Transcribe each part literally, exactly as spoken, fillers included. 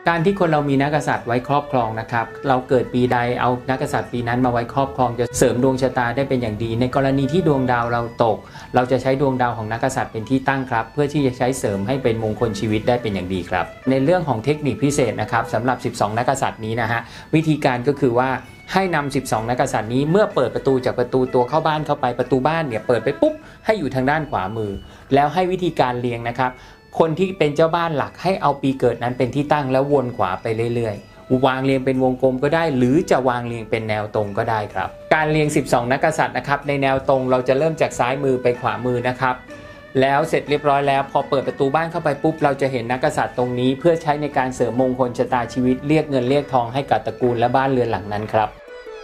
การที่คนเรามีนักกษัตริย์ไว้ครอบครองนะครับเราเกิดปีใดเอานักกษัตริย์ปีนั้นมาไว้ครอบครองจะเสริมดวงชะตาได้เป็นอย่างดีในกรณีที่ดวงดาวเราตกเราจะใช้ดวงดาวของนักกษัตริย์เป็นที่ตั้งครับเพื่อที่จะใช้เสริมให้เป็นมงคลชีวิตได้เป็นอย่างดีครับในเรื่องของเทคนิคพิเศษนะครับสำหรับสิบสองนักกษัตริย์นี้นะฮะวิธีการก็คือว่าให้นำสิบสองนักกษัตริย์นี้เมื่อเปิดประตูจากประตูตัวเข้าบ้านเข้าไปประตูบ้านเนี่ยเปิดไปปุ๊บให้อยู่ทางด้านขวามือแล้วให้วิธีการเรียงนะครับคนที่เป็นเจ้าบ้านหลักให้เอาปีเกิดนั้นเป็นที่ตั้งแล้ววนขวาไปเรื่อยๆวางเรียงเป็นวงกลมก็ได้หรือจะวางเรียงเป็นแนวตรงก็ได้ครับการเรียงสิบสองนักกษัตริย์นะครับในแนวตรงเราจะเริ่มจากซ้ายมือไปขวามือนะครับแล้วเสร็จเรียบร้อยแล้วพอเปิดประตูบ้านเข้าไปปุ๊บเราจะเห็นนักกษัตริย์ตรงนี้เพื่อใช้ในการเสริมมงคลชะตาชีวิตเรียกเงินเรียกทองให้กับตระกูลและบ้านเรือนหลังนั้นครับ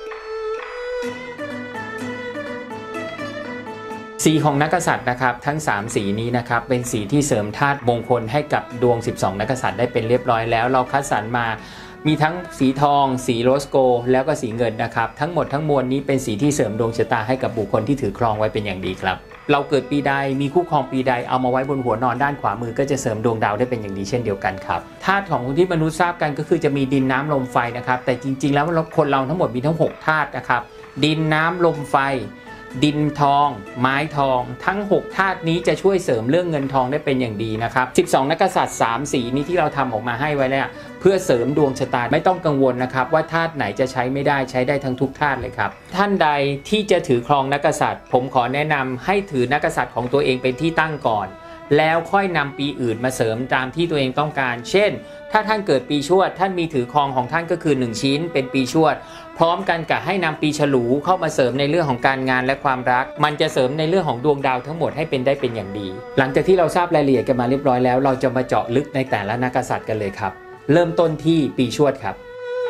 สีของนักกษัตริย์นะครับทั้งสามสีนี้นะครับเป็นสีที่เสริมธาตุมงคลให้กับดวงสิบสองนักกษัตริย์ได้เป็นเรียบร้อยแล้วเราคัดสรรมามีทั้งสีทองสีโรสโกแล้วก็สีเงินนะครับทั้งหมดทั้งมวลนี้เป็นสีที่เสริมดวงชะตาให้กับบุคคลที่ถือครองไว้เป็นอย่างดีครับเราเกิดปีใดมีคู่ครองปีใดเอามาไว้บนหัวนอนด้านขวามือก็จะเสริมดวงดาวได้เป็นอย่างดีเช่นเดียวกันครับธาตุของที่มนุษย์ทราบกันก็คือจะมีดินน้ำลมไฟนะครับแต่จริงๆแล้วคนเราทั้งหมดมีทั้งหกธาตุนะครับดินน้ำลมไฟดินทองไม้ทองทั้งหกธาตุนี้จะช่วยเสริมเรื่องเงินทองได้เป็นอย่างดีนะครับสิบสองนักกษัตริย์สามสีนี้ที่เราทำออกมาให้ไว้แล้วเพื่อเสริมดวงชะตาไม่ต้องกังวลนะครับว่าธาตุไหนจะใช้ไม่ได้ใช้ได้ทั้งทุกธาตุเลยครับท่านใดที่จะถือครองนักกษัตริย์ผมขอแนะนำให้ถือนักกษัตริย์ของตัวเองเป็นที่ตั้งก่อนแล้วค่อยนำปีอื่นมาเสริมตามที่ตัวเองต้องการเช่นถ้าท่านเกิดปีชวดท่านมีถือครองของท่านก็คือหนึ่งชิ้นเป็นปีชวดพร้อมกันกับให้นำปีฉลูเข้ามาเสริมในเรื่องของการงานและความรักมันจะเสริมในเรื่องของดวงดาวทั้งหมดให้เป็นได้เป็นอย่างดีหลังจากที่เราทราบรายละเอียดกันมาเรียบร้อยแล้วเราจะมาเจาะลึกในแต่ละนักกษัตริย์กันเลยครับเริ่มต้นที่ปีชวดครับ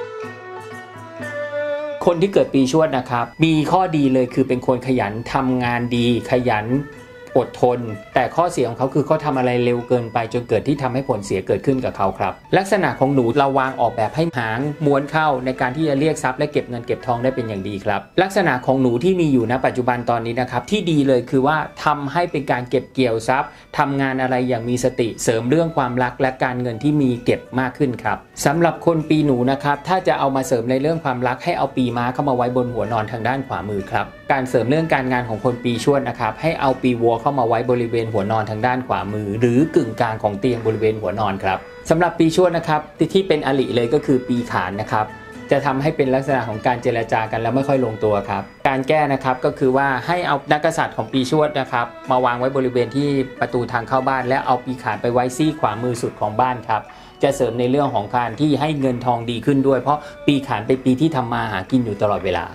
คนที่เกิดปีชวดนะครับมีข้อดีเลยคือเป็นคนขยันทำงานดีขยันอดทนแต่ข้อเสียของเขาคือเขาทำอะไรเร็วเกินไปจนเกิดที่ทำให้ผลเสียเกิดขึ้นกับเขาครับลักษณะของหนูเราวางออกแบบให้หางม้วนเข้าในการที่จะเรียกทรัพย์และเก็บเงินเก็บทองได้เป็นอย่างดีครับลักษณะของหนูที่มีอยู่ณปัจจุบันตอนนี้นะครับที่ดีเลยคือว่าทำให้เป็นการเก็บเกี่ยวทรัพย์ทำงานอะไรอย่างมีสติเสริมเรื่องความรักและการเงินที่มีเก็บมากขึ้นครับสำหรับคนปีหนูนะครับถ้าจะเอามาเสริมในเรื่องความรักให้เอาปีม้าเข้ามาไว้บนหัวนอนทางด้านขวามือครับการเสริมเรื่องการงานของคนปีชวดนะครับให้เอาปีวัวเข้ามาไว้บริเวณหัวนอนทางด้านขวามือหรือกึ่งกลางของเตียงบริเวณหัวนอนครับสำหรับปีชวดนะครับที่เป็นอริเลยก็คือปีขานนะครับจะทำให้เป็นลักษณะของการเจรจากันแล้วไม่ค่อยลงตัวครับการแก้นะครับก็คือว่าให้เอานักกษัตริย์ของปีชวดนะครับมาวางไว้บริเวณที่ประตูทางเข้าบ้านและเอาปีขานไปไว้ซี่ขวามือสุดของบ้านครับจะเสริมในเรื่องของการที่ให้เงินทองดีขึ้นด้วยเพราะปีขานเป็นปีที่ทำมาหากินอยู่ตลอดเวลา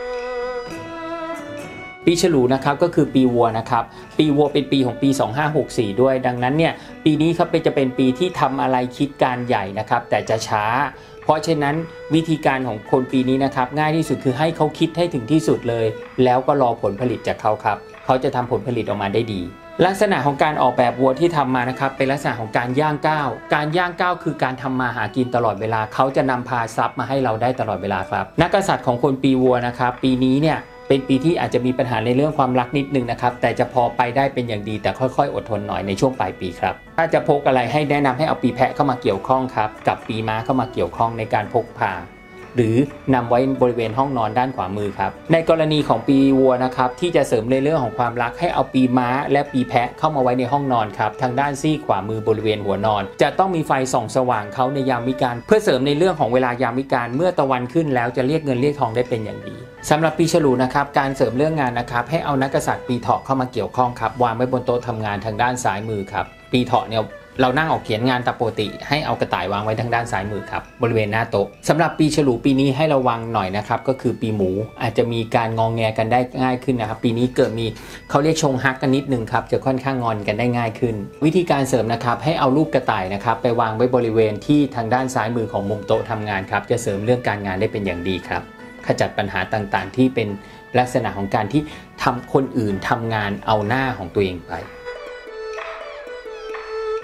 ปีฉลูนะครับก็คือปีวัวนะครับปีวัวเป็นปีของปีสองห้าหกสี่ด้วยดังนั้นเนี่ยปีนี้ครับจะเป็นปีที่ทำอะไรคิดการใหญ่นะครับแต่จะช้าเพราะฉะนั้นวิธีการของคนปีนี้นะครับง่ายที่สุดคือให้เขาคิดให้ถึงที่สุดเลยแล้วก็รอผลผลิตจากเขาครับเขาจะทำผลผลิตออกมาได้ดีลักษณะของการออกแบบวัวที่ทำมานะครับเป็นลักษณะของการย่างก้าวการย่างก้าวคือการทำมาหากินตลอดเวลาเขาจะนำพาทรัพย์มาให้เราได้ตลอดเวลาครับนักกษัตริย์ของคนปีวัวนะครับปีนี้เนี่ยเป็นปีที่อาจจะมีปัญหาในเรื่องความรักนิดนึงนะครับแต่จะพอไปได้เป็นอย่างดีแต่ค่อยๆอดทนหน่อยในช่วงปลายปีครับถ้าจะพกอะไรให้แนะนำให้เอาปีแพะเข้ามาเกี่ยวข้องครับกับปีม้าเข้ามาเกี่ยวข้องในการพกพาหรือนำไว้บริเวณห้องนอนด้านขวามือครับในกรณีของปีวัวนะครับที่จะเสริมในเรื่องของความรักให้เอาปีม้าและปีแพะเข้ามาไว้ในห้องนอนครับทางด้านซี่ขวามือบริเวณหัวนอนจะต้องมีไฟส่องสว่างเขาในยามวิกาลเพื่อเสริมในเรื่องของเวลายามวิกาลเมื่อตะวันขึ้นแล้วจะเรียกเงินเรียกทองได้เป็นอย่างดีสำหรับปีฉลูนะครับการเสริมเรื่องงานนะครับให้เอานักกษัตริย์ปีเถาะเข้ามาเกี่ยวข้องครับวางไว้บนโต๊ะทำงานทางด้านซ้ายมือครับปีเถาะเนี่ยเรานั่งออกเขียนงานตามปกติให้เอากระต่ายวางไว้ทางด้านซ้ายมือครับบริเวณหน้าโต๊ะสำหรับปีฉลูปีนี้ให้ระวังหน่อยนะครับก็คือปีหมูอาจจะมีการงองแงกันได้ง่ายขึ้นนะครับปีนี้เกิดมีเขาเรียกชงฮักกันนิดนึงครับจะค่อนข้างงอนกันได้ง่ายขึ้นวิธีการเสริมนะครับให้เอารูปกระต่ายนะครับไปวางไว้บริเวณที่ทางด้านซ้ายมือของมุมโต๊ะทำงานครับจะเสริมเรื่องการงานได้เป็นอย่างดีครับขจัดปัญหาต่างๆที่เป็นลักษณะของการที่ทำคนอื่นทำงานเอาหน้าของตัวเองไป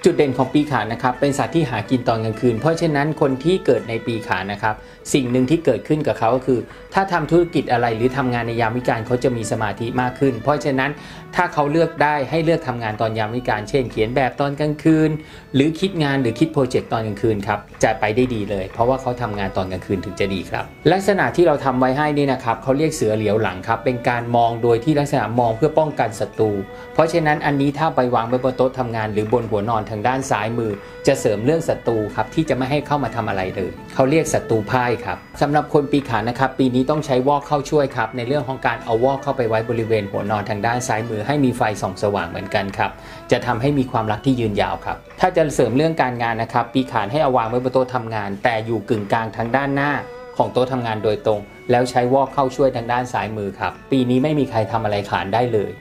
จุดเด่นของปีขานนะครับเป็นสัตว์ที่หากินตอนกลางคืนเพราะฉะนั้นคนที่เกิดในปีขานนะครับสิ่งหนึ่งที่เกิดขึ้นกับเขาก็คือถ้าทำธุรกิจอะไรหรือทำงานในยามวิกาลเขาจะมีสมาธิมากขึ้นเพราะฉะนั้นถ้าเขาเลือกได้ให้เลือกทำงานตอนยามวิกาลเช่นเขียนแบบตอนกลางคืนหรือคิดงานหรือคิดโปรเจกต์ตอนกลางคืนครับจะไปได้ดีเลยเพราะว่าเขาทำงานตอนกลางคืนถึงจะดีครับลักษณะที่เราทำไว้ให้นี่นะครับเขาเรียกเสือเหลียวหลังครับเป็นการมองโดยที่ลักษณะมองเพื่อป้องกันศัตรูเพราะฉะนั้นอันนี้ถ้าไปวางไว้บนโต๊ะทำงานหรือบนหัวนอนทางด้านซ้ายมือจะเสริมเรื่องศัตรูครับที่จะไม่ให้เข้ามาทำอะไรเลยเขาเรียกศัตรูพ่ายครับสำหรับคนปีขานนะครับปีนี้ต้องใช้วอกเข้าช่วยครับในเรื่องของการเอาวอกเข้าไปไว้บริเวณหัวนอนทางด้านซ้ายมือให้มีไฟส่องสว่างเหมือนกันครับจะทำให้มีความรักที่ยืนยาวครับถ้าจะเสริมเรื่องการงานนะครับปีขานให้เอาวางไว้บนโต๊ะทำงานแต่อยู่กึ่งกลางทางด้านหน้าของโต๊ะทำงานโดยตรงแล้วใช้วอกเข้าช่วยทางด้านซ้ายมือครับปีนี้ไม่มีใครทำอะไรขานได้เลย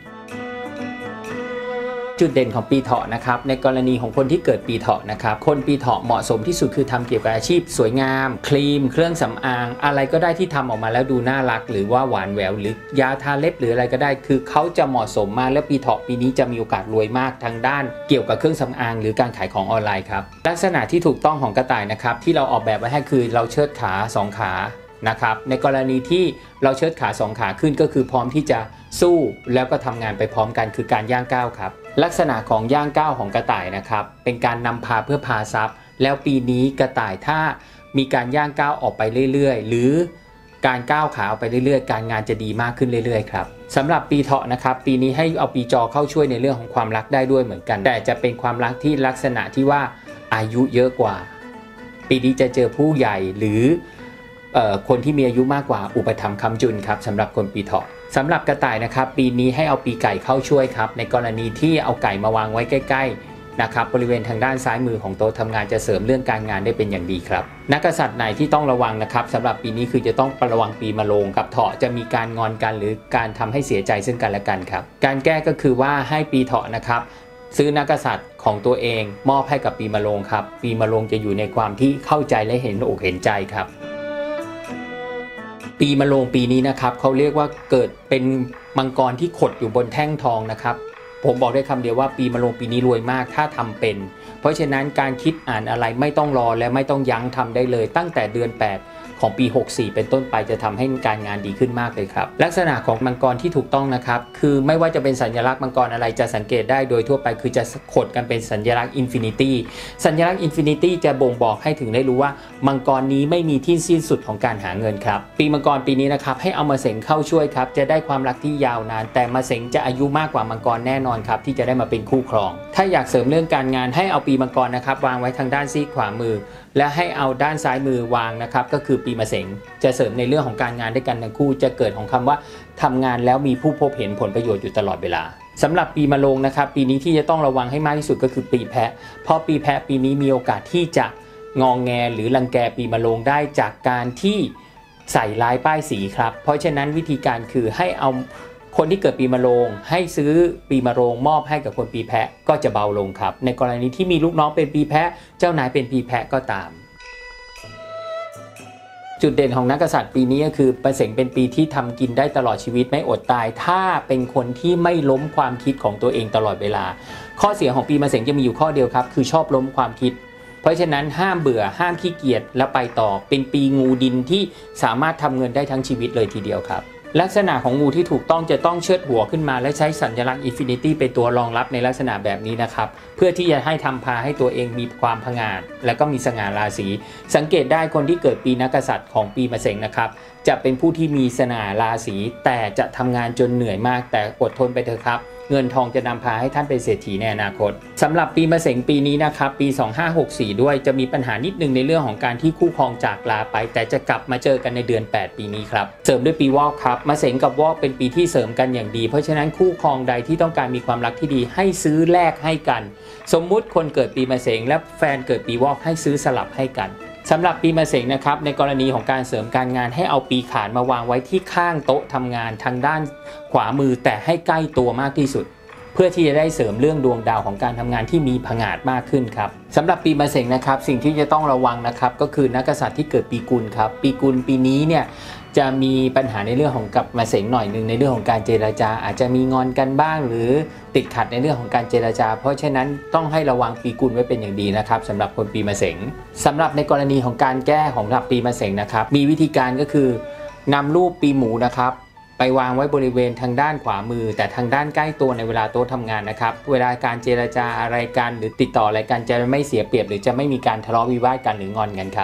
จุดเด่นของปีเถาะนะครับในกรณีของคนที่เกิดปีเถาะนะครับคนปีเถาะเหมาะสมที่สุดคือทำเกี่ยวกับอาชีพสวยงามครีมเครื่องสำอางอะไรก็ได้ที่ทำออกมาแล้วดูน่ารักหรือว่าหวานแหววหรือยาทาเล็บหรืออะไรก็ได้คือเขาจะเหมาะสมมากและปีเถาะปีนี้จะมีโอกาสรวยมากทางด้านเกี่ยวกับเครื่องสำอางหรือการขายของออนไลน์ครับลักษณะที่ถูกต้องของกระต่ายนะครับที่เราออกแบบไว้ให้คือเราเชิดขาสองขานะครับในกรณีที่เราเชิดขาสองขาขึ้นก็คือพร้อมที่จะสู้แล้วก็ทำงานไปพร้อมกันคือการย่างก้าวครับลักษณะของย่างก้าวของกระต่ายนะครับเป็นการนำพาเพื่อพาทรัพย์แล้วปีนี้กระต่ายถ้ามีการย่างก้าวออกไปเรื่อยๆหรือการก้าวขาออกไปเรื่อยๆการงานจะดีมากขึ้นเรื่อยๆครับสำหรับปีเถาะนะครับปีนี้ให้เอาปีจอเข้าช่วยในเรื่องของความรักได้ด้วยเหมือนกันแต่จะเป็นความรักที่ลักษณะที่ว่าอายุเยอะกว่าปีนี้จะเจอผู้ใหญ่หรือคนที่มีอายุมากกว่าอุปถัมภ์ค้ำจุนครับสำหรับคนปีเถาะสำหรับกระต่ายนะครับปีนี้ให้เอาปีไก่เข้าช่วยครับในกรณีที่เอาไก่มาวางไว้ใกล้ๆนะครับบริเวณทางด้านซ้ายมือของโต๊ะทำงานจะเสริมเรื่องการงานได้เป็นอย่างดีครับนักกษัตริย์ไหนที่ต้องระวังนะครับสำหรับปีนี้คือจะต้องระวังปีมะโรงกับเถาะจะมีการงอนกันหรือการทำให้เสียใจซึ่งกันและกันครับการแก้ก็คือว่าให้ปีเถาะนะครับซื้อนักกษัตริย์ของตัวเองมอบให้กับปีมะโรงครับปีมะโรงจะอยู่ในความที่เข้าใจและเห็นอกเห็นใจครับปีมะโรงปีนี้นะครับเขาเรียกว่าเกิดเป็นมังกรที่ขดอยู่บนแท่งทองนะครับผมบอกได้คำเดียวว่าปีมะโรงปีนี้รวยมากถ้าทำเป็นเพราะฉะนั้นการคิดอ่านอะไรไม่ต้องรอและไม่ต้องยั้งทำได้เลยตั้งแต่เดือนแปดของปีหกสี่เป็นต้นไปจะทำให้การงานดีขึ้นมากเลยครับลักษณะของมังกรที่ถูกต้องนะครับคือไม่ว่าจะเป็นสัญลักษณ์มังกรอะไรจะสังเกตได้โดยทั่วไปคือจะขดกันเป็นสัญลักษณ์อินฟินิตี้สัญลักษณ์อินฟินิตี้จะบ่งบอกให้ถึงได้รู้ว่ามังกรนี้ไม่มีที่สิ้นสุดของการหาเงินครับปีมังกรปีนี้นะครับให้เอามาเสงเข้าช่วยครับจะได้ความรักที่ยาวนานแต่มาเสงจะอายุมากกว่ามังกรแน่นอนครับที่จะได้มาเป็นคู่ครองถ้าอยากเสริมเรื่องการงานให้เอาปีมังกรนะครับวางไว้ทางด้านซีกขวามือและให้เอาด้านซ้ายมือวางนะครับก็คือปีมะเสงจะเสริมในเรื่องของการงานด้วยกันทั้งคู่จะเกิดของคำว่าทำงานแล้วมีผู้พบเห็นผลประโยชน์อยู่ตลอดเวลาสำหรับปีมะโรงนะครับปีนี้ที่จะต้องระวังให้มากที่สุดก็คือปีแพะเพราะปีแพะปีนี้มีโอกาสที่จะงองแงหรือรังแกปีมะโรงได้จากการที่ใส่ลายป้ายสีครับเพราะฉะนั้นวิธีการคือให้เอาคนที่เกิดปีมะโรงให้ซื้อปีมะโรงมอบให้กับคนปีแพะก็จะเบาลงครับในกรณีที่มีลูกน้องเป็นปีแพะเจ้านายเป็นปีแพะก็ตามจุดเด่นของนักกษัตริย์ปีนี้ก็คือประเสงเป็นปีที่ทำกินได้ตลอดชีวิตไม่อดตายถ้าเป็นคนที่ไม่ล้มความคิดของตัวเองตลอดเวลาข้อเสียของปีมะเสงจะมีอยู่ข้อเดียวครับคือชอบล้มความคิดเพราะฉะนั้นห้ามเบื่อห้ามขี้เกียจและไปต่อเป็นปีงูดินที่สามารถทำเงินได้ทั้งชีวิตเลยทีเดียวครับลักษณะของงูที่ถูกต้องจะต้องเชิดหัวขึ้นมาและใช้สัญลักษณ์อินฟินิตี้เป็นตัวรองรับในลักษณะแบบนี้นะครับเพื่อที่จะให้ทำพาให้ตัวเองมีความผงาดและก็มีสง่าราศีสังเกตได้คนที่เกิดปีนักกษัตริย์ของปีมะเสงนะครับจะเป็นผู้ที่มีสง่าราศีแต่จะทำงานจนเหนื่อยมากแต่อดทนไปเถอะครับเงินทองจะนำพาให้ท่านเป็นเศรษฐีในอนาคตสำหรับปีมะเสงปีนี้นะครับปีสองห้าหกสี่ด้วยจะมีปัญหานิดนึงในเรื่องของการที่คู่ครองจากลาไปแต่จะกลับมาเจอกันในเดือนแปดปีนี้ครับเสริมด้วยปีวอกครับมะเสงกับวอกเป็นปีที่เสริมกันอย่างดีเพราะฉะนั้นคู่ครองใดที่ต้องการมีความรักที่ดีให้ซื้อแลกให้กันสมมุติคนเกิดปีมะเสงและแฟนเกิดปีวอกให้ซื้อสลับให้กันสำหรับปีมะเสงนะครับในกรณีของการเสริมการงานให้เอาปีขานมาวางไว้ที่ข้างโต๊ะทำงานทางด้านขวามือแต่ให้ใกล้ตัวมากที่สุดเพื่อที่จะได้เสริมเรื่องดวงดาวของการทำงานที่มีผงาดมากขึ้นครับสำหรับปีมะเสงนะครับสิ่งที่จะต้องระวังนะครับก็คือนักกษัตริย์ที่เกิดปีกุลครับปีกุลปีนี้เนี่ยจะมีปัญหาในเรื่องของกับมะเสงหน่อยหนึ่งในเรื่องของการเจรจาอาจจะมีงอนกันบ้างหรือติดขัดในเรื่องของการเจรจาเพราะฉะนั้นต้องให้ระวังปีกุลไว้เป็นอย่างดีนะครับสำหรับคนปีมะเสงสำหรับในกรณีของการแก้ของสำหรับปีมะเสงนะครับมีวิธีการก็คือนำรูปปีหมูนะครับไปวางไว้บริเวณทางด้านขวามือแต่ทางด้านใกล้ตัวในเวลาโต๊ะทำงานนะครับเวลาการเจรจาอะไรกันหรือติดต่ออะไรกันจะไม่เสียเปรียบหรือจะไม่มีการทะเลาะวิวาทกันหรืองอนกันครับ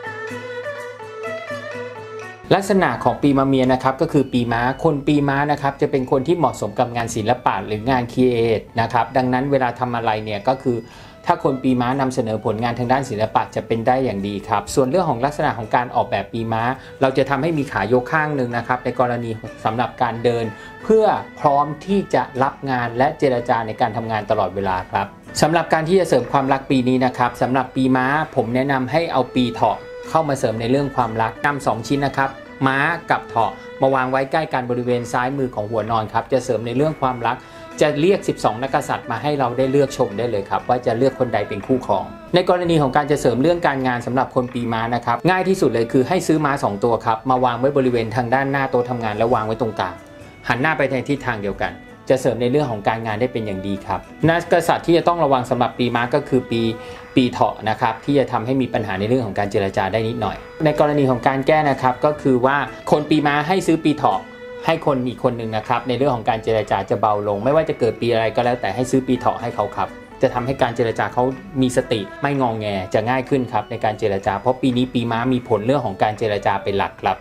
ลักษณะของปีมะเมียนะครับก็คือปีม้าคนปีม้านะครับจะเป็นคนที่เหมาะสมกับงานศิลปะหรืองานครีเอทนะครับดังนั้นเวลาทำอะไรเนี่ยก็คือถ้าคนปีม้านำเสนอผลงานทางด้านศิลปะจะเป็นได้อย่างดีครับส่วนเรื่องของลักษณะของการออกแบบปีม้าเราจะทำให้มีขายกข้างหนึ่งนะครับในกรณีสำหรับการเดินเพื่อพร้อมที่จะรับงานและเจรจาในการทำงานตลอดเวลาครับสำหรับการที่จะเสริมความรักปีนี้นะครับสำหรับปีม้าผมแนะนำให้เอาปีเถาะเข้ามาเสริมในเรื่องความรักนำสองชิ้นนะครับม้ากับเถาะมาวางไว้ใกล้กันบริเวณซ้ายมือของหัวนอนครับจะเสริมในเรื่องความรักจะเรียกสิบสองนักกษัตริย์มาให้เราได้เลือกชมได้เลยครับว่าจะเลือกคนใดเป็นคู่ครองในกรณีของการจะเสริมเรื่องการงานสำหรับคนปีม้านะครับง่ายที่สุดเลยคือให้ซื้อม้าสองตัวครับมาวางไว้บริเวณทางด้านหน้าโต๊ะทำงานแล้ววางไว้ตรงกลางหันหน้าไปในทิศทางเดียวกันจะเสริมในเรื่องของการงานได้เป็นอย่างดีครับนักกษัตริย์ที่จะต้องระวังสำหรับปีม้าก็คือปีปีเถาะนะครับที่จะทำให้มีปัญหาในเรื่องของการเจรจาได้นิดหน่อยในกรณีของการแก้นะครับก็คือว่าคนปีม้าให้ซื้อปีเถาะให้คนอีกคนหนึ่งนะครับในเรื่องของการเจรจาจะเบาลงไม่ว่าจะเกิดปีอะไรก็แล้วแต่ให้ซื้อปีเถาะให้เขาครับจะทำให้การเจรจาเขามีสติไม่งองแงจะง่ายขึ้นครับในการเจรจาเพราะปีนี้ปีม้ามีผลเรื่องของการเจรจาเป็นหลักครับ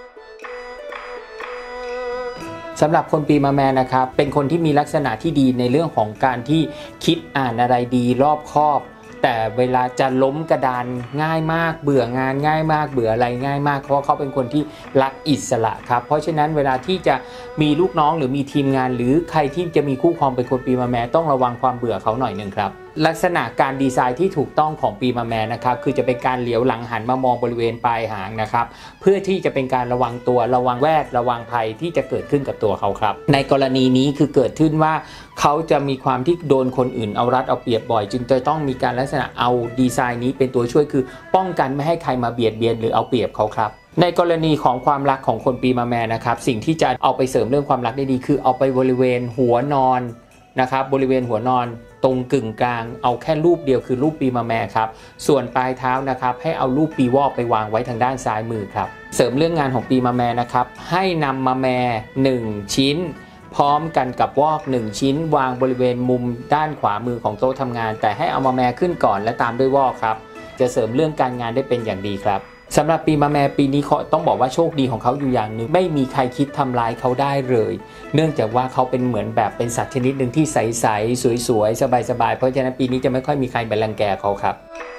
สำหรับคนปีมะแม่นะครับเป็นคนที่มีลักษณะที่ดีในเรื่องของการที่คิดอ่านอะไรดีรอบคอบแต่เวลาจะล้มกระดานง่ายมากเบื่องานง่ายมากเบื่ออะไรง่ายมากเพราะเขาเป็นคนที่รักอิสระครับเพราะฉะนั้นเวลาที่จะมีลูกน้องหรือมีทีมงานหรือใครที่จะมีคู่ครองเป็นคนปีมะแม่ต้องระวังความเบื่อเขาหน่อยหนึ่งครับลักษณะการดีไซน์ที่ถูกต้องของปีมะแม่นะครับคือจะเป็นการเหลียวหลังหันมามองบริเวณปลายหางนะครับเพื่อที่จะเป็นการระวังตัวระวังแวดระวังภัยที่จะเกิดขึ้นกับตัวเขาครับในกรณีนี้คือเกิดขึ้นว่าเขาจะมีความที่โดนคนอื่นเอารัดเอาเปรียบบ่อยจึงจะต้องมีการลักษณะเอาดีไซน์นี้เป็นตัวช่วยคือป้องกันไม่ให้ใครมาเบียดเบียนหรือเอาเปรียบเขาครับในกรณีของความรักของคนปีมะแม่นะครับสิ่งที่จะเอาไปเสริมเรื่องความรักได้ดีคือเอาไปบริเวณหัวนอนนะครับบริเวณหัวนอนตรงกึ่งกลางเอาแค่รูปเดียวคือรูปปีมะแม่ครับส่วนปลายเท้านะครับให้เอารูปปีวอกไปวางไว้ทางด้านซ้ายมือครับเสริมเรื่องงานของปีมะแม่นะครับให้นำมะแม่หนึ่งชิ้นพร้อมกันกับวอกหนึ่งชิ้นวางบริเวณมุมด้านขวามือของโต๊ะทำงานแต่ให้เอามะแม่ขึ้นก่อนและตามด้วยวอกครับจะเสริมเรื่องการงานได้เป็นอย่างดีครับสำหรับปีมะแม่ปีนี้เขาต้องบอกว่าโชคดีของเขาอยู่อย่างหนึ่งไม่มีใครคิดทำร้ายเขาได้เลยเนื่องจากว่าเขาเป็นเหมือนแบบเป็นสัตว์ชนิดหนึ่งที่ใสๆสวยๆสบายๆเพราะฉะนั้นปีนี้จะไม่ค่อยมีใครไปรังแกเขาครับ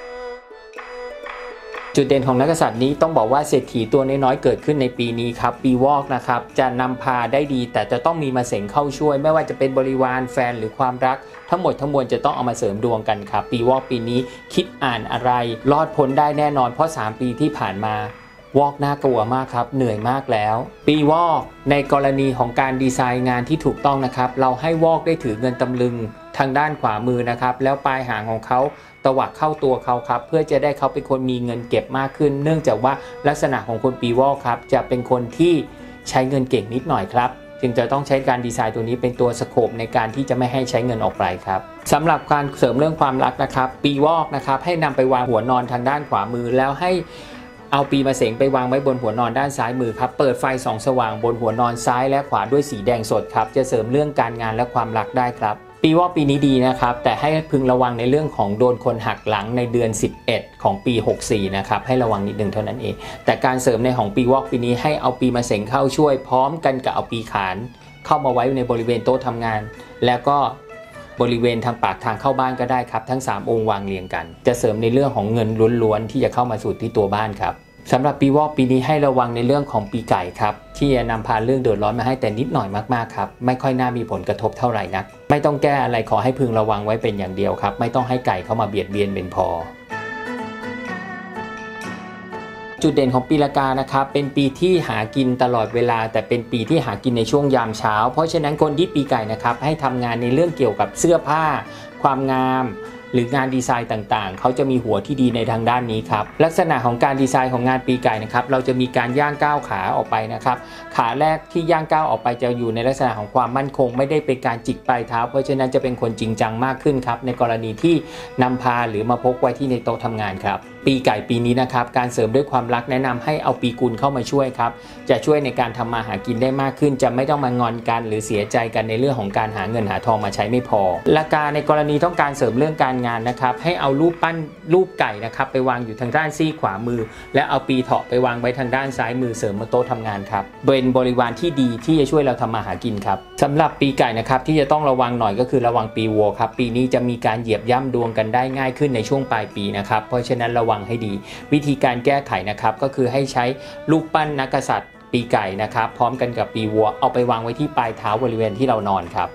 จุดเด่นของนักกษัตริย์นี้ต้องบอกว่าเศรษฐีตัวน้อยๆเกิดขึ้นในปีนี้ครับปีวอกนะครับจะนำพาได้ดีแต่จะต้องมีมะเสงเข้าช่วยไม่ว่าจะเป็นบริวารแฟนหรือความรักทั้งหมดทั้งมวลจะต้องเอามาเสริมดวงกันครับปีวอกปีนี้คิดอ่านอะไรรอดพ้นได้แน่นอนเพราะสามปีที่ผ่านมาวอกน่ากลัวมากครับเหนื่อยมากแล้วปีวอกในกรณีของการดีไซน์งานที่ถูกต้องนะครับเราให้วอกได้ถือเงินตำลึงทางด้านขวามือนะครับแล้วปลายหางของเขาตวัดเข้าตัวเขาครับเพื่อจะได้เขาเป็นคนมีเงินเก็บมากขึ้นเนื่องจากว่าลักษณะของคนปีวอกครับจะเป็นคนที่ใช้เงินเก่งนิดหน่อยครับจึงจะต้องใช้การดีไซน์ตัวนี้เป็นตัวสโคปในการที่จะไม่ให้ใช้เงินออกไปครับสำหรับการเสริมเรื่องความรักนะครับปีวอกนะครับให้นำไปวางหัวนอนทางด้านขวามือแล้วให้เอาปีมะเสงไปวางไว้บนหัวนอนด้านซ้ายมือครับเปิดไฟส่องสว่างบนหัวนอนซ้ายและขวาด้วยสีแดงสดครับจะเสริมเรื่องการงานและความรักได้ครับปีวอกปีนี้ดีนะครับแต่ให้พึงระวังในเรื่องของโดนคนหักหลังในเดือนสิบเอ็ดของปีหกสี่นะครับให้ระวังนิดนึงเท่านั้นเองแต่การเสริมในของปีวอกปีนี้ให้เอาปีมะเสงเข้าช่วยพร้อมกันกับเอาปีขานเข้ามาไว้ในบริเวณโต๊ะทำงานแล้วก็บริเวณทางปากทางเข้าบ้านก็ได้ครับทั้งสามองค์วางเรียงกันจะเสริมในเรื่องของเงินล้วนๆที่จะเข้ามาสู่ที่ตัวบ้านครับสำหรับปีวอกปีนี้ให้ระวังในเรื่องของปีไก่ครับที่จะนำพาเรื่องเดือดร้อนมาให้แต่นิดหน่อยมากๆครับไม่ค่อยน่ามีผลกระทบเท่าไหร่นักไม่ต้องแก้อะไรขอให้พึงระวังไว้เป็นอย่างเดียวครับไม่ต้องให้ไก่เข้ามาเบียดเบียนเป็นพอจุดเด่นของปีละกานะครับเป็นปีที่หากินตลอดเวลาแต่เป็นปีที่หากินในช่วงยามเช้าเพราะฉะนั้นคนที่ปีไก่นะครับให้ทำงานในเรื่องเกี่ยวกับเสื้อผ้าความงามหรืองานดีไซน์ต่างๆเขาจะมีหัวที่ดีในทางด้านนี้ครับลักษณะของการดีไซน์ของงานปีไก่นะครับเราจะมีการย่างก้าวขาออกไปนะครับขาแรกที่ย่างก้าวออกไปจะอยู่ในลักษณะของความมั่นคงไม่ได้เป็นการจิกปลายเท้าเพราะฉะนั้นจะเป็นคนจริงจังมากขึ้นครับในกรณีที่นำพาหรือมาพกไว้ที่ในโต๊ะทำงานครับปีไก่ปีนี้นะครับการเสริมด้วยความรักแนะนำให้เอาปีกุลเข้ามาช่วยครับจะช่วยในการทำมาหากินได้มากขึ้นจะไม่ต้องมางอนกันหรือเสียใจกันในเรื่องของการหาเงินหาทองมาใช้ไม่พอละกาในกรณีต้องการเสริมเรื่องการงานนะครับให้เอารูปปั้นรูปไก่นะครับไปวางอยู่ทางด้านซีกขวามือและเอาปีเถาะไปวางไว้ทางด้านซ้ายมือเสริมบนโต๊ะทำงานครับเป็นบริวารที่ดีที่จะช่วยเราทำมาหากินครับสำหรับปีไก่นะครับที่จะต้องระวังหน่อยก็คือระวังปีวัวครับปีนี้จะมีการเหยียบย่ำดวงกันได้ง่ายขึ้นในช่วงปลายปีนะครับเพราะฉะนั้นระวังให้ดีวิธีการแก้ไขนะครับก็คือให้ใช้รูปปั้นนักกษัตริย์ปีไก่นะครับพร้อมกันกับปีวัวเอาไปวางไว้ที่ปลายเท้าบริเวณที่เรานอนครับ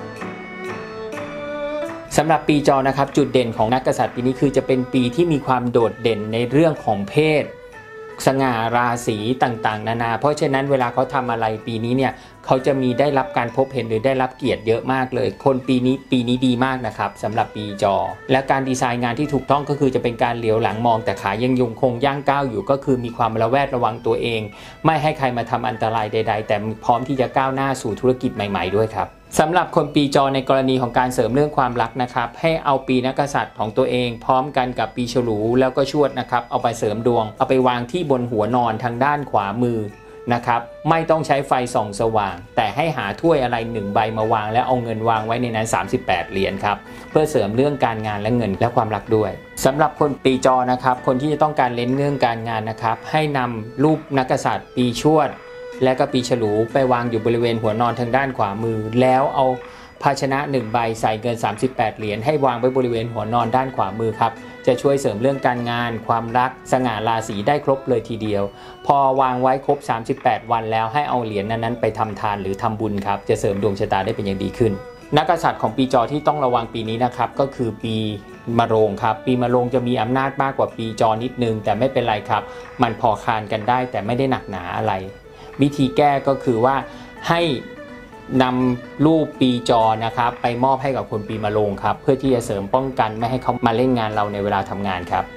สำหรับปีจอนะครับจุดเด่นของนักกษัตริย์ปีนี้คือจะเป็นปีที่มีความโดดเด่นในเรื่องของเพศสง่าราศีต่างๆนานาเพราะฉะนั้นเวลาเขาทำอะไรปีนี้เนี่ยเขาจะมีได้รับการพบเห็นหรือได้รับเกียรติเยอะมากเลยคนปีนี้ปีนี้ดีมากนะครับสำหรับปีจอและการดีไซน์งานที่ถูกต้องก็คือจะเป็นการเหลียวหลังมองแต่ขายังยงคงย่างก้าวอยู่ก็คือมีความระแวดระวังตัวเองไม่ให้ใครมาทำอันตรายใดๆแต่พร้อมที่จะก้าวหน้าสู่ธุรกิจใหม่ๆด้วยครับสำหรับคนปีจอในกรณีของการเสริมเรื่องความรักนะครับให้เอาปีนักกษัตริย์ของตัวเองพร้อมกันกับปีฉลูแล้วก็ชวดนะครับเอาไปเสริมดวงเอาไปวางที่บนหัวนอนทางด้านขวามือนะครับไม่ต้องใช้ไฟส่องสว่างแต่ให้หาถ้วยอะไรหนึ่งใบมาวางและเอาเงินวางไว้ในนั้นสามสิบแปดเหรียญครับเพื่อเสริมเรื่องการงานและเงินและความรักด้วยสำหรับคนปีจอนะครับคนที่จะต้องการเน้นเรื่องการงานนะครับให้นำรูปนักกษัตริย์ปีชวดและก็ปีฉลูไปวางอยู่บริเวณหัวนอนทางด้านขวามือแล้วเอาภาชนะหนึ่งใบใส่เงินสามสิบแปดเหรียญให้วางไว้บริเวณหัวนอนด้านขวามือครับจะช่วยเสริมเรื่องการงานความรักสง่าราศีได้ครบเลยทีเดียวพอวางไว้ครบสามสิบแปดวันแล้วให้เอาเหรียญนั้นๆไปทำทานหรือทำบุญครับจะเสริมดวงชะตาได้เป็นอย่างดีขึ้นนักกษัตริย์ของปีจอที่ต้องระวังปีนี้นะครับก็คือปีมะโรงครับปีมะโรงจะมีอำนาจมากกว่าปีจอนิดนึงแต่ไม่เป็นไรครับมันพอคานกันได้แต่ไม่ได้หนักหนาอะไรวิธีแก้ก็คือว่าให้นำรูปปีจอนะครับไปมอบให้กับคนปีมะโรงครับเพื่อที่จะเสริมป้องกันไม่ให้เขามาเล่นงานเราในเวลาทำงานครับ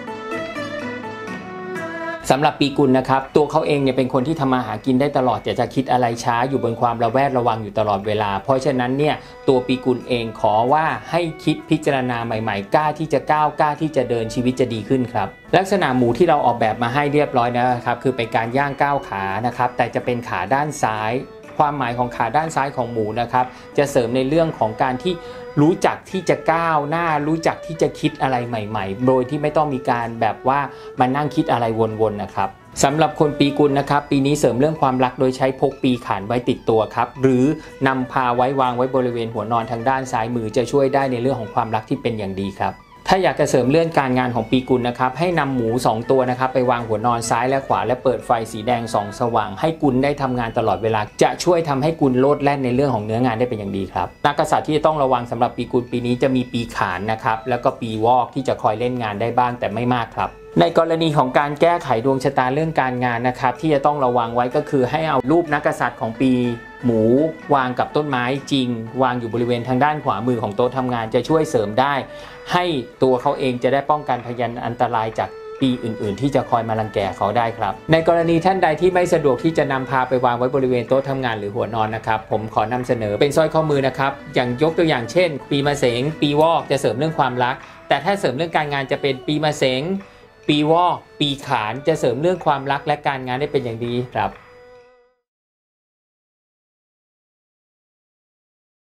สำหรับปีกุลนะครับตัวเขาเองเนี่ยเป็นคนที่ทำมาหากินได้ตลอดแต่จะคิดอะไรช้าอยู่บนความระแวดระวังอยู่ตลอดเวลาเพราะฉะนั้นเนี่ยตัวปีกุลเองขอว่าให้คิดพิจารณาใหม่ๆกล้าที่จะก้าวกล้าที่จะเดินชีวิตจะดีขึ้นครับลักษณะหมูที่เราออกแบบมาให้เรียบร้อยนะครับคือเป็นการย่างก้าวขานะครับแต่จะเป็นขาด้านซ้ายความหมายของขาด้านซ้ายของหมูนะครับจะเสริมในเรื่องของการที่รู้จักที่จะก้าวหน้ารู้จักที่จะคิดอะไรใหม่ๆโดยที่ไม่ต้องมีการแบบว่ามานั่งคิดอะไรวนๆนะครับสำหรับคนปีกุลนะครับปีนี้เสริมเรื่องความรักโดยใช้พกปีขานไว้ติดตัวครับหรือนำพาไว้วางไว้บริเวณหัวนอนทางด้านซ้ายมือจะช่วยได้ในเรื่องของความรักที่เป็นอย่างดีครับถ้าอยากจะเสริมเรื่องการงานของปีกุลนะครับให้นำหมูสองตัวนะครับไปวางหัวนอนซ้ายและขวาและเปิดไฟสีแดงส่องสว่างให้กุลได้ทำงานตลอดเวลาจะช่วยทำให้กุลโลดแล่นในเรื่องของเนื้องานได้เป็นอย่างดีครับนักกษัตริย์ที่จะต้องระวังสำหรับปีกุลปีนี้จะมีปีขานนะครับแล้วก็ปีวอกที่จะคอยเล่นงานได้บ้างแต่ไม่มากครับในกรณีของการแก้ไขดวงชะตาเรื่องการงานนะครับที่จะต้องระวังไว้ก็คือให้เอารูปนักกษัตริย์ของปีหมูวางกับต้นไม้จริงวางอยู่บริเวณทางด้านขวามือของโต๊ะทำงานจะช่วยเสริมได้ให้ตัวเขาเองจะได้ป้องกันพยันอันตรายจากปีอื่นๆที่จะคอยมารังแกเขาได้ครับในกรณีท่านใดที่ไม่สะดวกที่จะนำพาไปวางไว้บริเวณโต๊ะทำงานหรือหัวนอนนะครับผมขอนำเสนอเป็นสร้อยข้อมือนะครับอย่างยกตัวอย่างเช่นปีมะเสงปีวอกจะเสริมเรื่องความรักแต่ถ้าเสริมเรื่องการงานจะเป็นปีมะเสงปีวอกปีขานจะเสริมเรื่องความรักและการงานได้เป็นอย่างดีครับ